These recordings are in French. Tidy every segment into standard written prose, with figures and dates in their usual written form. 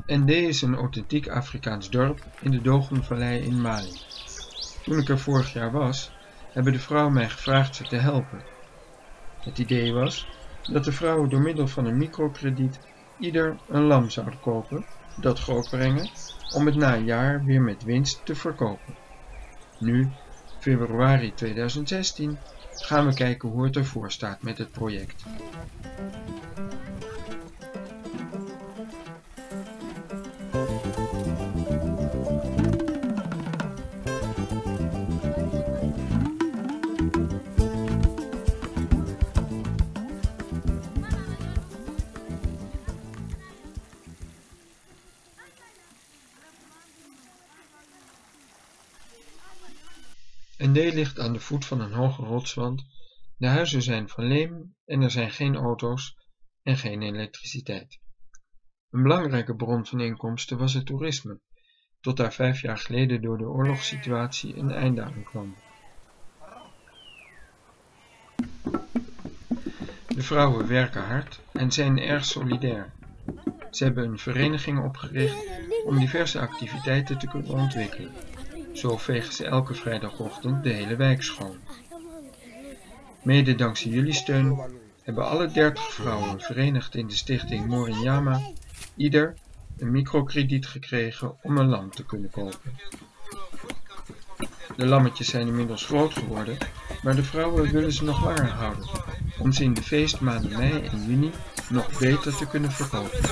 Ndé is een authentiek Afrikaans dorp in de Dogon-vallei in Mali. Toen ik er vorig jaar was, hebben de vrouwen mij gevraagd ze te helpen. Het idee was dat de vrouwen door middel van een microkrediet ieder een lam zouden kopen, dat grootbrengen, om het na een jaar weer met winst te verkopen. Nu, februari 2016, gaan we kijken hoe het ervoor staat met het project. Ndé ligt aan de voet van een hoge rotswand, de huizen zijn van leem en er zijn geen auto's en geen elektriciteit. Een belangrijke bron van inkomsten was het toerisme, tot daar 5 jaar geleden door de oorlogssituatie een einde aan kwam. De vrouwen werken hard en zijn erg solidair. Ze hebben een vereniging opgericht om diverse activiteiten te kunnen ontwikkelen. Zo vegen ze elke vrijdagochtend de hele wijk schoon. Mede dankzij jullie steun hebben alle 30 vrouwen verenigd in de stichting Morinyama ieder een microkrediet gekregen om een lam te kunnen kopen. De lammetjes zijn inmiddels groot geworden, maar de vrouwen willen ze nog langer houden, om ze in de feestmaanden mei en juni nog beter te kunnen verkopen.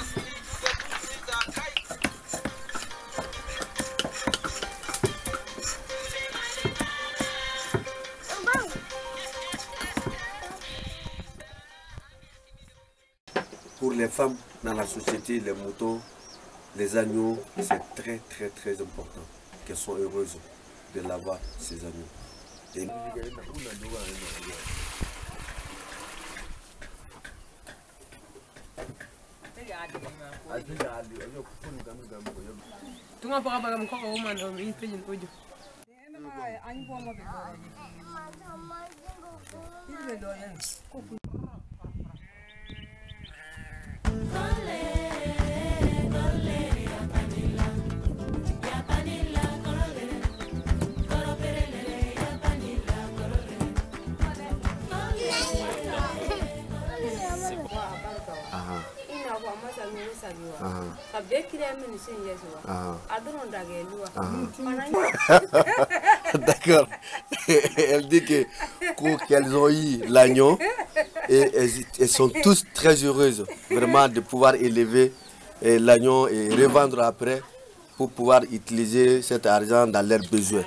Pour les femmes dans la société, les moutons, les agneaux, c'est très important. Qu'elles sont heureuses de l'avoir, ces agneaux. Et... D'accord. Elle dit qu'elles ont eu l'agneau et elles sont tous très heureuses vraiment de pouvoir élever l'agneau et revendre après pour pouvoir utiliser cet argent dans leurs besoins.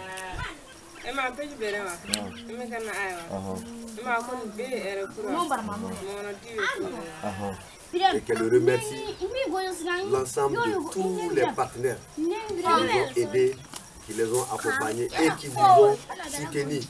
Et qu'elle remercie l'ensemble de tous les partenaires qui les ont aidés, qui les ont accompagnés et qui vous ont soutenus.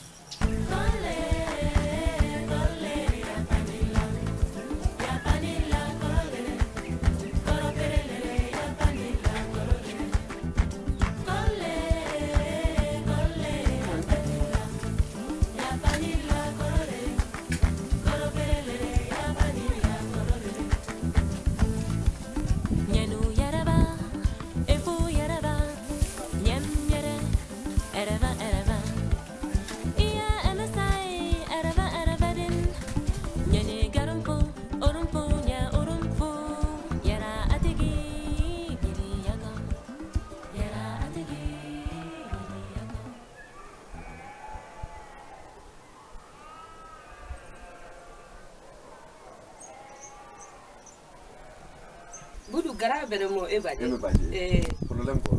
Budu gara bere mo e baje. Problème quoi.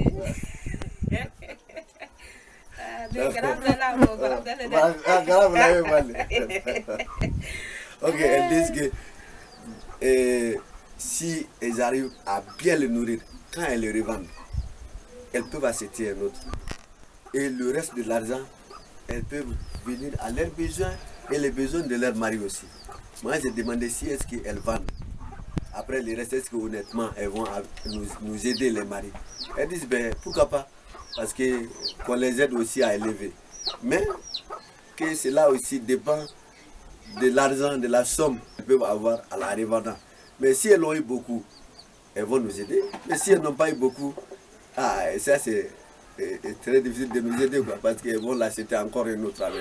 Ok, elles disent que si elles arrivent à bien le nourrir, quand elles le revendent, elles peuvent acheter un autre. Et le reste de l'argent, elles peuvent venir à leurs besoins et les besoins de leur mari aussi. Moi, j'ai demandé si est-ce qu'elles vendent. Après le reste, est-ce qu'honnêtement, elles vont nous aider les maris? Elles disent, ben pourquoi pas? Parce qu'on les aide aussi à élever. Mais que cela aussi dépend de l'argent, de la somme qu'elles peuvent avoir à la revendant. Mais si elles ont eu beaucoup, elles vont nous aider. Mais si elles n'ont pas eu beaucoup, ça c'est très difficile de nous aider, quoi, parce qu'elles vont l'acheter encore un autre avec.